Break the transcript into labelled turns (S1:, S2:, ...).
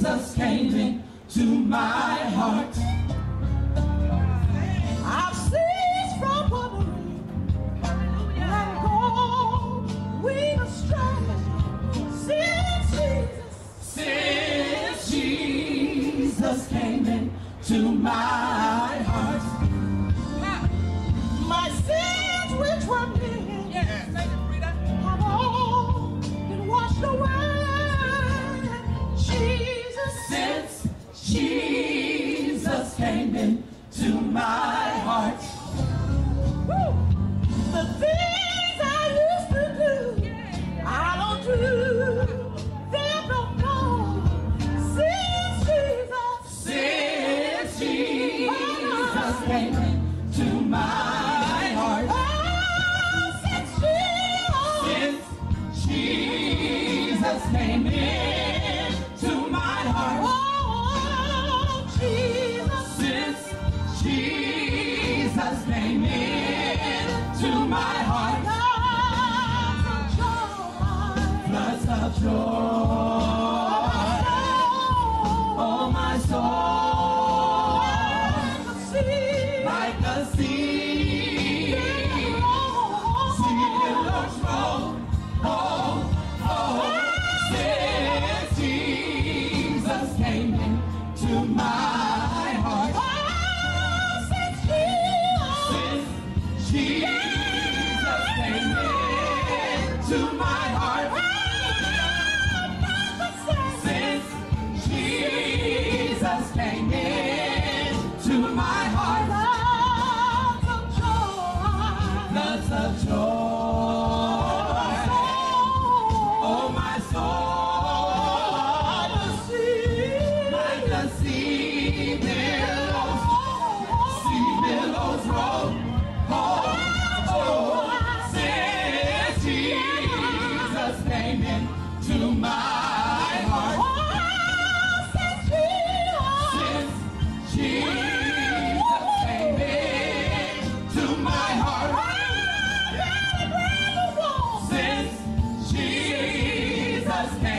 S1: Jesus came into my heart.
S2: I've ceased from wandering and going astray.
S1: Since Jesus came into my heart.
S2: My sins which were many have all been washed away.
S1: Since Jesus came into my heart.
S2: The things I used to do, I don't do them no more. Since
S1: Jesus came into my heart. Since Jesus came into my heart. Since Jesus came into my heart. Floods of joy. Oh, my soul. Like a sea. Billows roll. Oh, since Jesus came into my heart. Since Jesus came into my heart. Since Jesus came into my heart. Floods of joy. Oh, my soul. Like the sea billows roll. Oh, since Jesus came into my heart. Since Jesus came into my heart. Since Jesus came